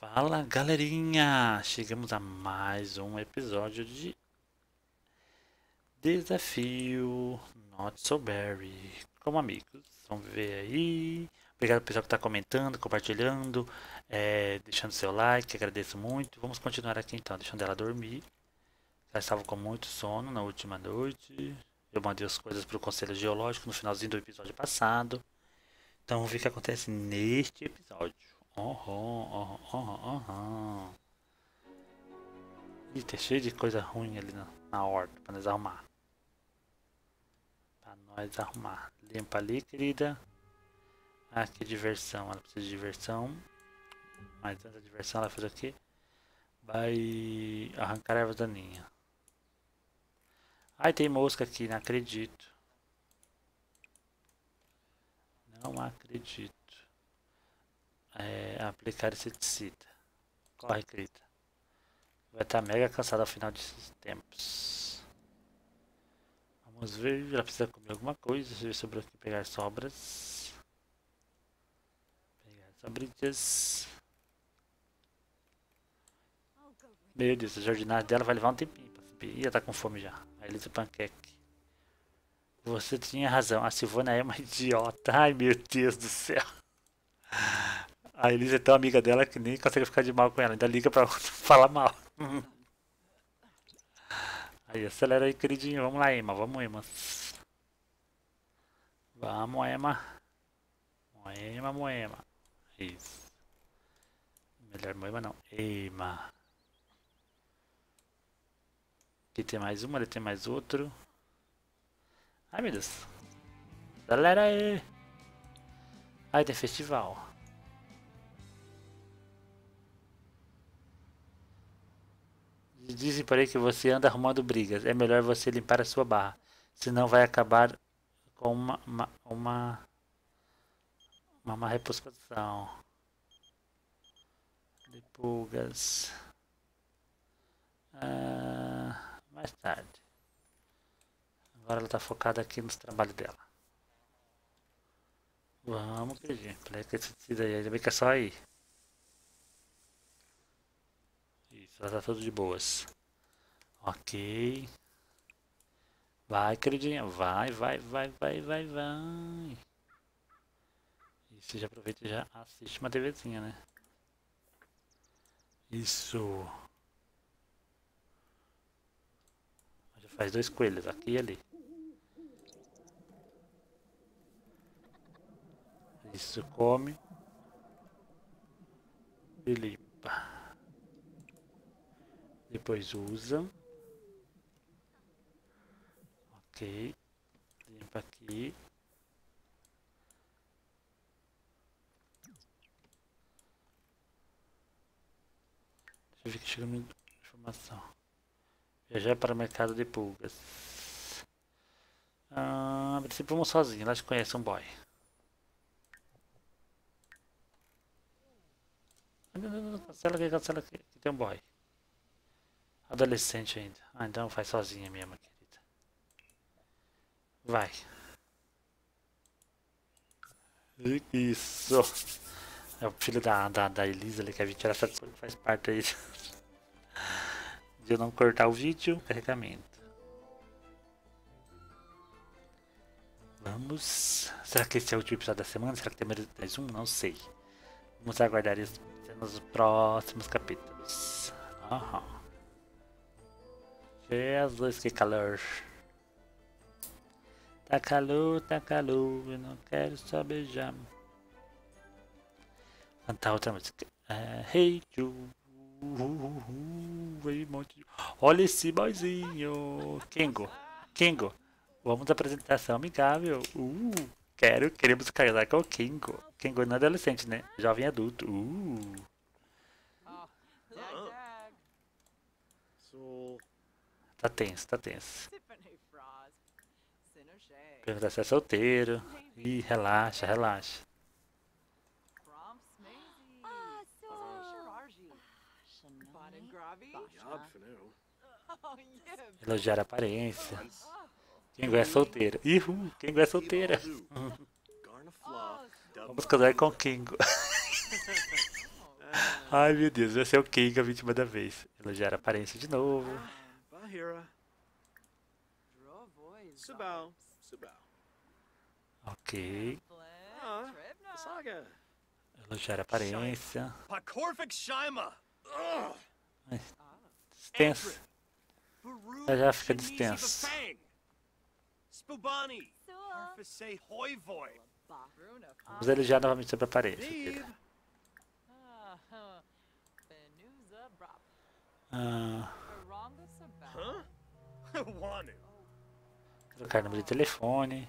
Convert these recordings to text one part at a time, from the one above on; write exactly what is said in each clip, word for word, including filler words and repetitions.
Fala galerinha, chegamos a mais um episódio de Desafio Not So Berry como amigos. Vamos ver aí. Obrigado ao pessoal que está comentando, compartilhando, é, deixando seu like, agradeço muito. Vamos continuar aqui então, deixando ela dormir. Ela estava com muito sono na última noite. Eu mandei as coisas para o Conselho Geológico no finalzinho do episódio passado. Então vamos ver o que acontece neste episódio. Aham, aham, aham, aham. Ih, tá cheio de coisa ruim ali na, na horta pra nós arrumar. Pra nós arrumar. Limpa ali, querida. Ah, que diversão. Ela precisa de diversão. Mas antes da diversão ela vai fazer o quê? Vai arrancar ervas daninhas. Ai, tem mosca aqui, não acredito. Não acredito. É, aplicar inseticida. Corre, querida. Vai estar mega cansada ao final desses tempos. Vamos ver, ela precisa comer alguma coisa. Deixa eu ver sobre aqui, pegar sobras. Pegar sobrinhas. Meu Deus, a jardinagem dela vai levar um tempinho pra subir. Ih, ela tá com fome já. A Elisa Panqueque. Você tinha razão, a Silvana é uma idiota. Ai, meu Deus do céu. A Elisa é tão amiga dela que nem consegue ficar de mal com ela. Ainda liga pra falar mal. Aí, acelera aí, queridinho. Vamos lá, Emma. Vamos, Emma. Vamos, Emma. Moema, Moema. Isso. Melhor Moema não. Emma. Aqui tem mais uma, ali tem mais outro. Ai, meu Deus. Acelera aí. Ai, tem festival. Dizem por aí que você anda arrumando brigas. É melhor você limpar a sua barra. Senão vai acabar com uma uma uma, uma má reputação de pulgas. Ah, mais tarde. Agora ela está focada aqui nos trabalhos dela. Vamos, queridinha. Aplica esse tecido aí. Ainda bem que é só aí. Isso, ela tá tudo de boas. Ok. Vai, queridinha. Vai, vai, vai, vai, vai, vai. E você já aproveita e já assiste uma TVzinha, né? Isso. Já faz dois coelhos, aqui e ali. Isso, come. E limpa. Depois usa. Ok. Limpa aqui. Deixa eu ver que chega uma informação. Viajar para o mercado de pulgas. Ah, a princípio vamos sozinho, lá te conhece um boy. Não, não, não, cancela aqui, cancela aqui, aqui tem um boy. Adolescente ainda. Ah, então faz sozinha mesmo, querida. Vai. Isso. É o filho da, da, da Elisa ali que a gente tirar essa coisa, faz parte aí de eu não cortar o vídeo. Carregamento. Vamos. Será que esse é o último episódio da semana? Será que tem mais um? Não sei. Vamos aguardar isso nos próximos capítulos. Aham. Jesus, que calor. Tá calor, tá calor, eu não quero só beijar. Cantar outra música. Uh, hey Joe. Olha esse boyzinho. Kengo. Kengo. Vamos à apresentação amigável. Uh, quero, queremos casar com o Kengo. Kengo não é adolescente, né? Jovem adulto. Uh. Tá tenso, tá tenso. Perguntar se é solteiro. Ih, relaxa, relaxa. Elogiar a aparência. Kengo é solteiro. Ihu, Kengo é solteira. Vamos casar com Kengo. Ai meu Deus, vai ser o King a vítima da vez. Elogiar a aparência de novo. Bahira. Subao. Subao. Ok. Ah, Saga. Elogiar a aparência. Pakorvik Shaima. Ai, dispensa. Já já fica dispenso. Spubani. Arfasei Hoivoy. Vamos elogiar novamente sobre a aparência dele. Ah, Huh? Wanu. trocar número de telefone.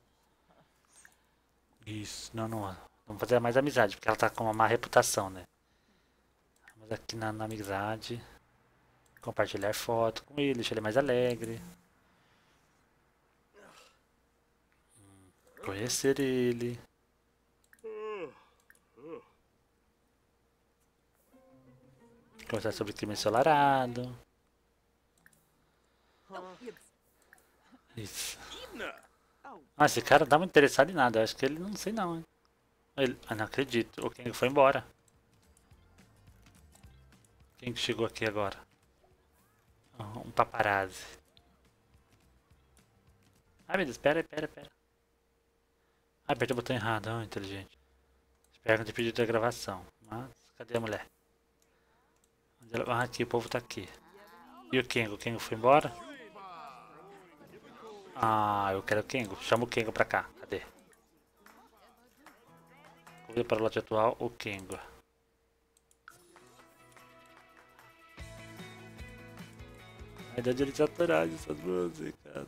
Isso, não, não. Vamos fazer mais amizade, porque ela tá com uma má reputação, né? Vamos aqui na, na amizade. Compartilhar foto com ele, deixar ele mais alegre. Hum, conhecer ele. Conversar sobre crime ensolarado. Isso. Ah, esse cara não tá muito interessado em nada. Eu acho que ele não sei não, hein? Ele... Ah, não acredito. O King foi embora. Quem que chegou aqui agora? Ah, um paparazzi. Ai meu Deus, pera, pera, pera. Ah, apertei o botão errado, ah, inteligente. Espera de pedido da gravação. Mas, cadê a mulher? Onde ela... Ah, aqui, o povo tá aqui. E o Kengo? O Kengo foi embora? Ah, eu quero o Kengo. Chama o Kengo pra cá. Cadê? Convida para o lote atual o Kengo. Vai dar direitos autorais essas músicas.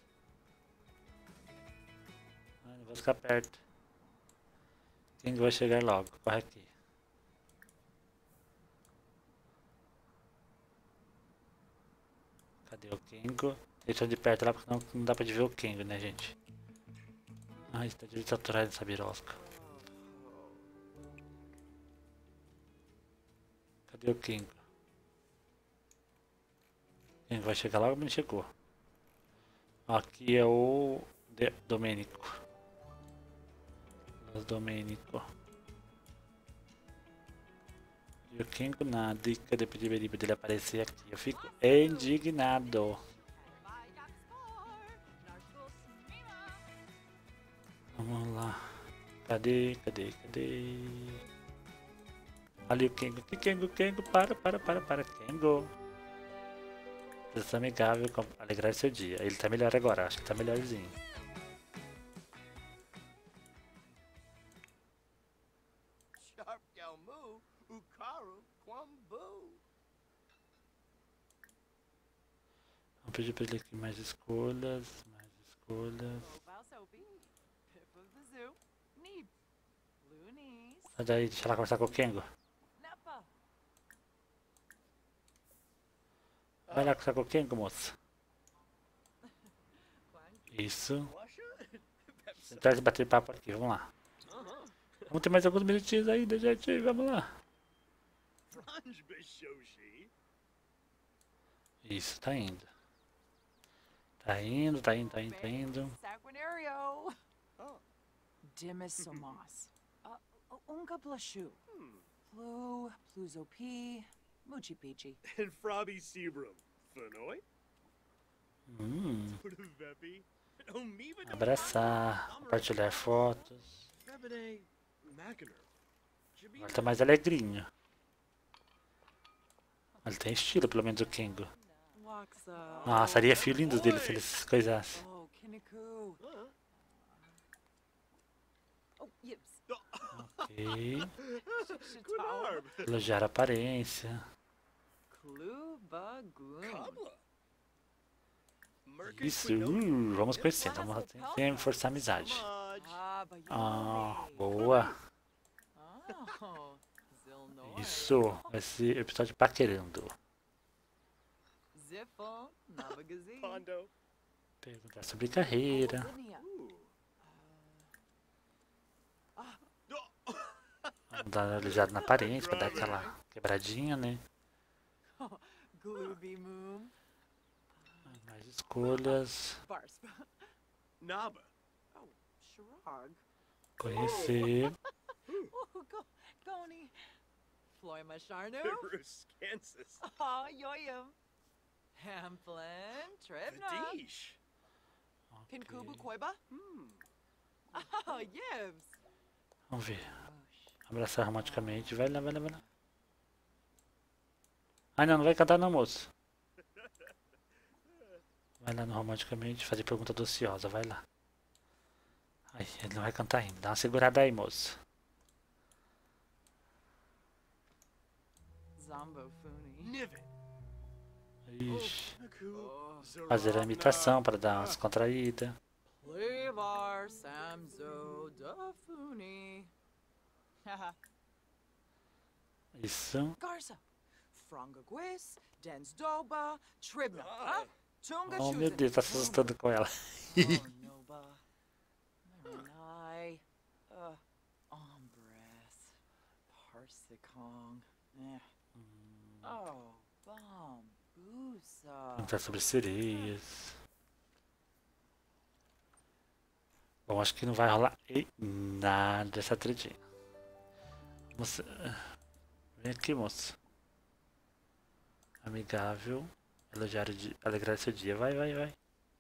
Ah, não vou ficar perto. Kengo vai chegar logo. Corre aqui. Cadê o Kengo? Deixa de perto lá porque não, não dá pra ver o Kengo, né, gente? Ah, está direitos autorais nessa birosca. Cadê o Kengo? Kengo vai chegar logo, mas não chegou. Aqui é o De Domênico. Los Domênico. E o Kengo nada. E cadê o pedido dele aparecer aqui? Eu fico indignado. Vamos lá. Cadê? Cadê? Cadê? Ali o Kengo. Que Kengo? Kengo? Para, para, para, para. Kengo. Presença amigável, alegrar seu dia. Ele tá melhor agora, acho que tá melhorzinho. Vamos pedir pra ele aqui mais escolhas, mais escolhas. Sai daí, deixa ela conversar com o Kengo. Vai lá conversar com o Kengo, moça. Isso. Tentar bater papo aqui, vamos lá. Vamos ter mais alguns minutinhos ainda, gente. Vamos lá. Isso, tá indo. Tá indo, tá indo, tá indo, tá indo. Dimisomos. Unga blashu. Plu, pluzopi, muchi pichi. And Frobby Sebrum. Fanoi? Hum. Vepi. Omiba. Abraçar, compartilhar fotos. Vebide. Mackiner. Agora tá mais alegrinho. Ele tem estilo, pelo menos o Kengo. Ah, seria fio lindo dele se eles coisassem. Oh, Kiniku. Oh, yips. Ok. Kunarb. Elogiar a aparência. Kluba gloom. Isso, uh, vamos conhecendo. Vamos lá, sem- sem forçar a amizade. Ah, but you Ah, know boa. Oh, Zilnoi. Isso, esse episódio paquerando. Ziffle, Navagazi. Pondo. Perguntar sobre carreira. Zinnia. Vamos dar uma olhada na aparência pra dar aquela quebradinha, né? Glooby Moom. Mais escolhas. Barsp. Naba. Oh, Shrug. Conhecer. Oh, go, Goni. Floima Sharnu. Ruskansis. Oh, yoyum. Hamplin, Tribna. Vadish. Kinkubu Ok. Koiba. Hmm. Oh, Yibs. Vamos ver. Abraçar romanticamente. Vai lá, vai lá, vai lá. Ah, não, não vai cantar não, moço. Vai lá no romanticamente, fazer pergunta dociosa, vai lá. Ai, ele não vai cantar ainda. Dá uma segurada aí, moço. Zombo Funi. Nivet. Ixi. Naku. Oh. Fazer a imitação para dar uma descontraída. Levar Samzo Dafuni. Haha. Isso. Garza. Franga Gwis. Dens Doba. Tribna. Ah. Tunga Oh, meu Chuzin. Deus, tá se assustando com ela. Oh, Noba. Marinai. Uh, Ombres. Parsicong. Eh. Oh, Bambusa. Perguntar sobre sereias. Bom, acho que não vai rolar e nada essa tretinha. Moça, vem aqui, moço. Amigável. Elogiar o dia, alegrar seu dia. Vai, vai, vai.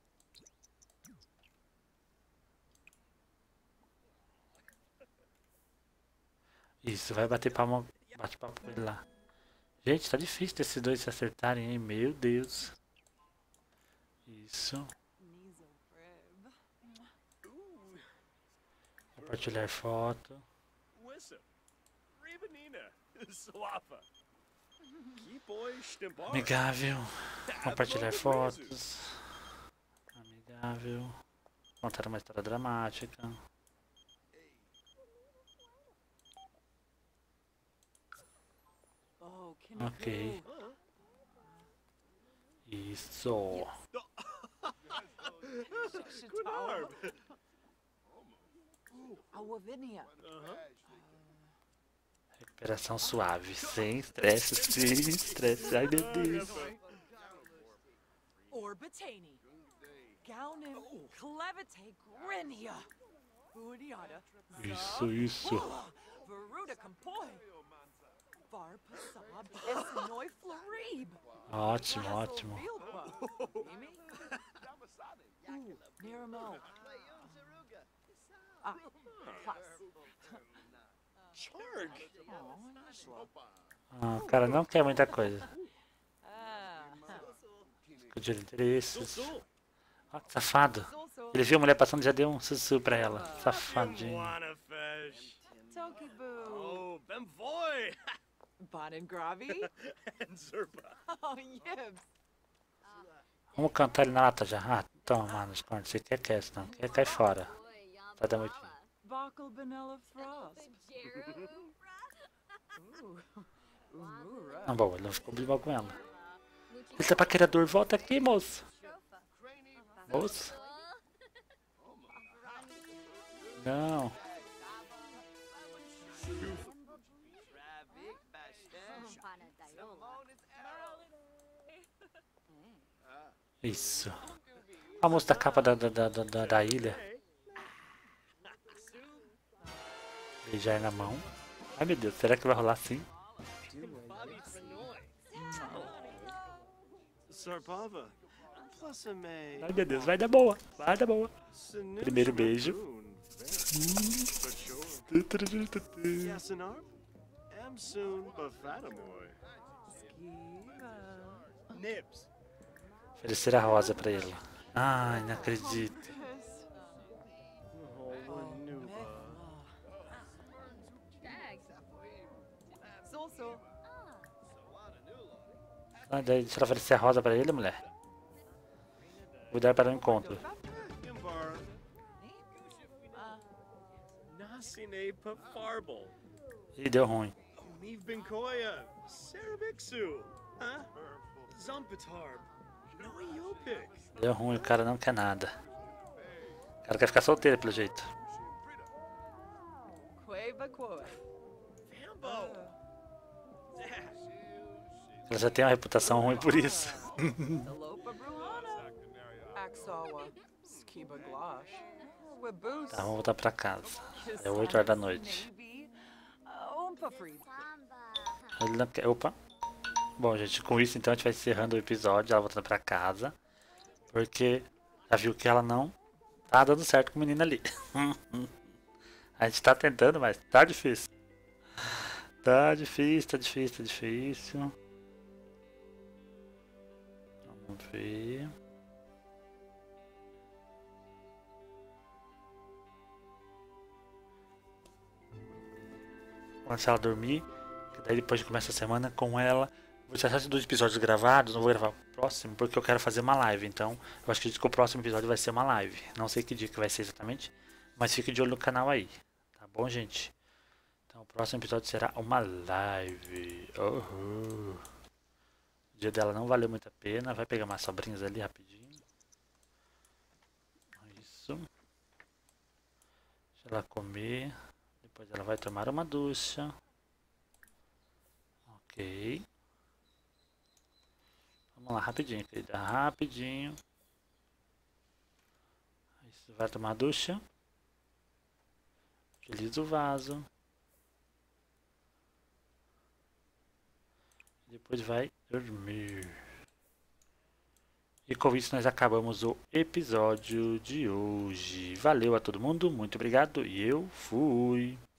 Isso, vai bater palma. Bate papo com ele lá. Gente, tá difícil desses dois se acertarem, hein? Meu Deus. Isso. Nizo Frib. Ooh. Compartilhar foto. Wissa. Ribanina. Slapa. Keepoy Stimbar. Amigável. Compartilhar fotos. Amigável. Contar uma história dramática. Oh, Ok. Huh? Isso. Quinarb. Awavinia. Uh-huh. Recuperação suave. Sem estresse, sem estresse. Ai, meu Deus. Orbatani. Gaunim. Clevite Grinia. Budiada. Isso, isso. Veruda Compoi. Varpasab. Esnoi Florib. Ótimo, ótimo. Niramo. Ah, plus. Charg. Oh, Nashla. Ah, o cara não quer muita coisa. Ah, Discutir interesses. Sul. Ó, que safado. Ele viu a mulher passando e já deu um sussu pra ela. Safadinho. Wanafesh. Tokiboo. Oh, Bemvoy. Bonin Gravi. And Zerpa. Oh, Yibs. Vamos cantar ele na lata já. Ah, toma, mano, esconde. Você quer que é não? Quer cair fora. Sai da moitinha. Bakal Benella Frost. Ooh. Umura. Não, bom, ele não ficou brigando com ela. Ele tá paquerador, volta aqui, moço. Moço. Não. Isso. A moça da capa da, da, da, da, da ilha. Beijar na mão. Ai, meu Deus, será que vai rolar assim? Sarpava. Plus a May. Ai, meu Deus, vai dar boa. Vai dar boa. Primeiro beijo. Yasinarb. Amsoon Bafatamoy. Nibs. Oferecer a rosa pra ele. Ai, não acredito. Oh, Nuba. Sulsul. Ah, daí, deixa ela oferecer a rosa pra ele, mulher. Cuidar para o encontro. Gimbar. Ah, Nasine Pafarble. Ih, deu ruim. Meev Benkoya. Sarabixu. Huh? Zompitarb. Noyopik. Deu ruim, o cara não quer nada. O cara quer ficar solteiro, pelo jeito. Queva Quoa. Fambo. Ela já tem uma reputação ruim por isso. Alopa Bruhana. Axawa. Skiba Glosh. Webus. Tá, vamos voltar pra casa. É oito horas da noite. Um for free. Ele não quer... Opa. Bom, gente, com isso então a gente vai encerrando o episódio, ela voltando pra casa. Porque já viu que ela não tá dando certo com o menino ali. A gente tá tentando, mas tá difícil. Tá difícil, tá difícil, tá difícil. Vamos ver. Quando ela dormir, daí depois a gente começa a semana com ela. Vou deixar esses dois episódios gravados, não vou gravar o próximo, porque eu quero fazer uma live. Então, eu acho que o próximo episódio vai ser uma live. Não sei que dia que vai ser exatamente, mas fique de olho no canal aí. Tá bom, gente? Então, o próximo episódio será uma live. Uhum. O dia dela não valeu muito a pena. Vai pegar umas sobrinhas ali rapidinho. Isso. Deixa ela comer. Depois ela vai tomar uma ducha. Ok. Vamos lá, rapidinho, querida. Rapidinho. Isso, vai tomar ducha. Utiliza o vaso. Depois vai dormir. E com isso nós acabamos o episódio de hoje. Valeu a todo mundo, muito obrigado e eu fui.